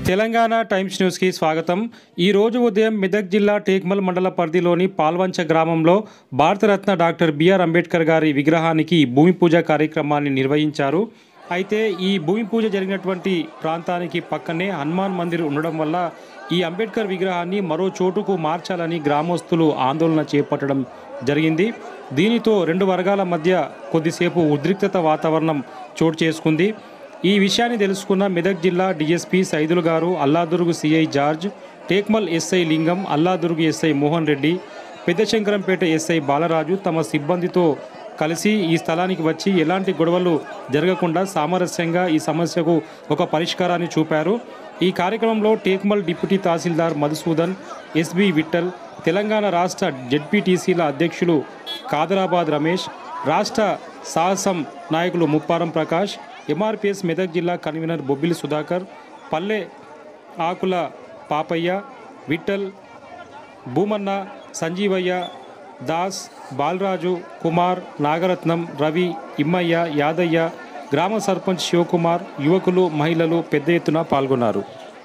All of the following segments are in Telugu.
తెలంగాణ టైమ్స్ న్యూస్కి స్వాగతం। ఈ రోజు ఉదయం మెదక్ జిల్లా టేక్మల్ మండల పరిధిలోని పాల్వంచ గ్రామంలో భారతరత్న డాక్టర్ బిఆర్ అంబేద్కర్ గారి విగ్రహానికి భూమి పూజ కార్యక్రమాన్ని నిర్వహించారు। అయితే ఈ భూమి పూజ జరిగినటువంటి ప్రాంతానికి పక్కనే హనుమాన్ మందిర్ ఉండడం వల్ల ఈ అంబేద్కర్ విగ్రహాన్ని మరో చోటుకు మార్చాలని గ్రామస్తులు ఆందోళన చేపట్టడం జరిగింది। దీనితో రెండు వర్గాల మధ్య కొద్దిసేపు ఉద్రిక్తత వాతావరణం చోటు చేసుకుంది। ఈ విషయాన్ని తెలుసుకున్న మెదక్ జిల్లా డీఎస్పీ సైదుల్ గారు, Alladurg CI George, Tekmal SI Lingam, Alladurg SI Mohan Reddy, Peddashankarampet SI Balaraju తమ సిబ్బందితో కలిసి ఈ స్థలానికి వచ్చి ఎలాంటి గొడవలు జరగకుండా సామరస్యంగా ఈ సమస్యకు ఒక పరిష్కారాన్ని చూపారు। ఈ కార్యక్రమంలో టేక్మల్ డిప్యూటీ తహసీల్దార్ మధుసూదన్, ఎస్బి విఠల్, తెలంగాణ రాష్ట్ర జెడ్పీటీసీల అధ్యక్షులు కాదరాబాద్ రమేష్, రాష్ట్ర సాహసం నాయకులు ముప్పారం ప్రకాష్, ఎంఆర్పీఎస్ మెదక్ జిల్లా కన్వీనర్ బొబ్బిలి సుధాకర్, పల్లె ఆకుల పాపయ్య, విఠల్, భూమన్న, సంజీవయ్య, దాస్, బాలరాజు, కుమార్, నాగరత్నం, రవి, ఇమ్మయ్య, యాదయ్య, గ్రామ సర్పంచ్ శివకుమార్, యువకులు, మహిళలు పెద్ద ఎత్తున పాల్గొన్నారు।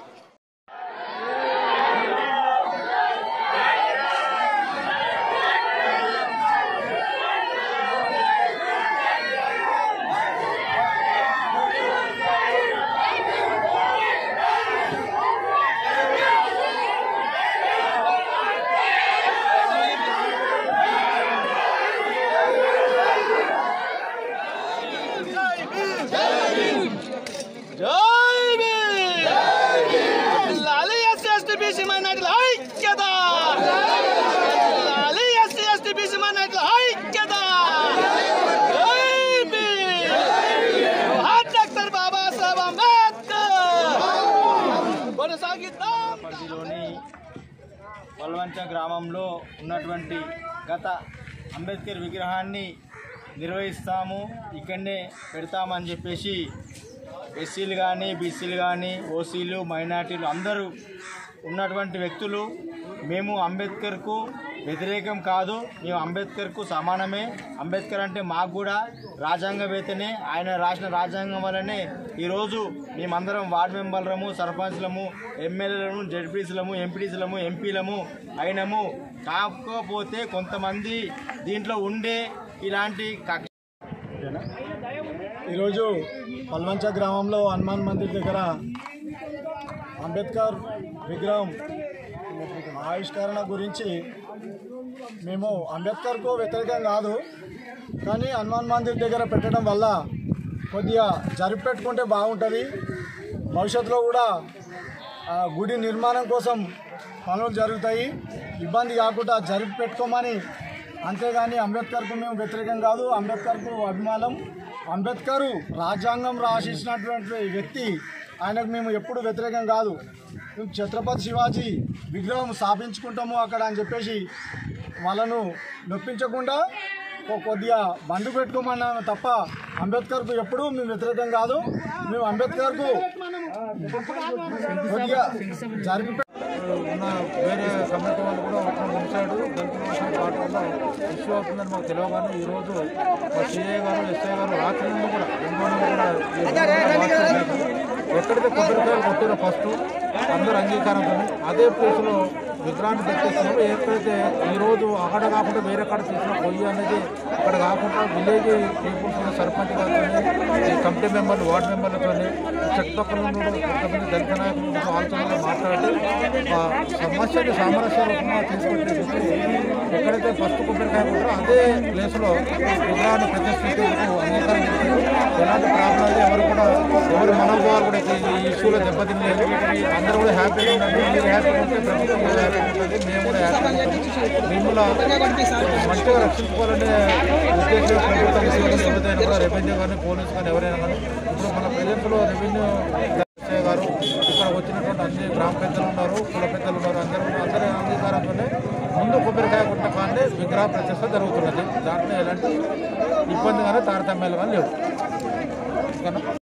పాల్వంచ గ్రామంలో ఉన్నటువంటి గత అంబేద్కర్ విగ్రహాన్ని నిర్వహిస్తాము, ఇక్కడనే పెడతామని చెప్పేసి ఎస్సీలు కానీ, బీసీలు కానీ, ఓసీలు, మైనార్టీలు అందరూ ఉన్నటువంటి వ్యక్తులు మేము అంబేద్కర్కు వ్యతిరేకం కాదు, మేము అంబేద్కర్కు సమానమే। అంబేద్కర్ అంటే మాకు కూడా రాజ్యాంగవేత్తనే, ఆయన రాసిన రాజ్యాంగం వల్లనే ఈరోజు మేమందరం వార్డు మెంబర్లము, సర్పంచ్లము, ఎమ్మెల్యేలము, జడ్పీసీలము, ఎంపీటీసీలము, ఎంపీలము అయినము। కాకపోతే కొంతమంది దీంట్లో ఉండే ఇలాంటి ఈరోజు పాల్వంచ గ్రామంలో హనుమాన్ మందిర్ దగ్గర అంబేద్కర్ విగ్రహం ఆవిష్కరణ గురించి మేము అంబేద్కర్కు వ్యతిరేకం కాదు, కానీ హనుమాన్ మందిర్ దగ్గర పెట్టడం వల్ల కొద్దిగా జరిపెట్టుకుంటే బాగుంటుంది। భవిష్యత్తులో కూడా గుడి నిర్మాణం కోసం పనులు జరుగుతాయి, ఇబ్బంది కాకుండా జరిపి పెట్టుకోమని। అంతేగాని అంబేద్కర్కు మేము వ్యతిరేకం కాదు, అంబేద్కర్కు అభిమానం। అంబేద్కర్ రాజ్యాంగం రాసిచ్చినటువంటి వ్యక్తి, ఆయనకు మేము ఎప్పుడు వ్యతిరేకం కాదు। మేము ఛత్రపతి శివాజీ విగ్రహం స్థాపించుకుంటాము అక్కడ అని చెప్పేసి వాళ్ళను నొప్పించకుండా కొద్దిగా బండు పెట్టుకోమన్నాము తప్ప అంబేద్కర్కు ఎప్పుడూ మేము వ్యతిరేకం కాదు। మేము అంబేద్కర్కు కొద్దిగా జరిపి ఉన్న వేరే కమిటీ వాళ్ళు కూడా అట్లా ముంచాడు, దళితుల పాటల్లో ఇష్యూ అవుతుందని మాకు తెలియగానే ఈరోజు మా సిఐ గారు, ఎస్ఐ గారు రాత్రి నుండి కూడా ఎక్కడైతే కొబ్బరికాయలు కొట్టారో ఫస్ట్ అందరూ అంగీకారంతో అదే ప్లేస్లో విగ్రహాన్ని పెట్టేస్తున్నారు। ఎక్కడైతే ఈరోజు అక్కడ కాకుండా వేరే కాడ తీసిన పొయ్యి అనేది అక్కడ కాకుండా విలేజ్ పీపుల్స్ సర్పంచ్ గారితో, కమిటీ మెంబర్లు, వార్డు మెంబర్లతో, చుట్టుపక్కల కొంతమంది దళిత నాయకులు వాళ్ళతో మాట్లాడి సమస్యని సామరస్య రూపంగా తీసుకొచ్చేసి ఎక్కడైతే ఫస్ట్ కొబ్బరికాయ ఉంటారో అదే ప్లేస్లో విగ్రహాన్ని ప్రతిష్ఠించేందుకు అంగీకారం చేశారు। ఎలాంటి ప్రాబ్లం ఎవరు కూడా ఎవరి మనోభావాలు కూడా ఈ ఇష్యూలో దెబ్బతినలేదు, అందరూ కూడా హ్యాపీగా ఉన్నారు। మీరు హ్యాపీగా ఉంటే ప్రభుత్వం కూడా హ్యాపీగా ఉంటుంది, మేము కూడా హ్యాపీగా ఉంటాం। మిమ్మల్ని మంచిగా రక్షించుకోవాలనే ఉద్దేశం ప్రభుత్వం ఎవరైనా కూడా రెవెన్యూ కానీ, పోలీసు కానీ ఎవరైనా కానీ ఇప్పుడు మన ప్రజెంట్లో రెవెన్యూ గారు ఇక్కడ వచ్చినటువంటి అన్ని గ్రామ పెద్దలు ఉన్నారు, కుల పెద్దలు ఉన్నారు, అందరి అంగీకారంతోనే ముందు కొబ్బరికాయ కొట్టిన కానీ విగ్రహ ప్రతిష్ట జరుగుతున్నది। దాంట్లో ఎలాంటి ఇబ్బంది కానీ తారతమ్యాలు కానీ లేవు।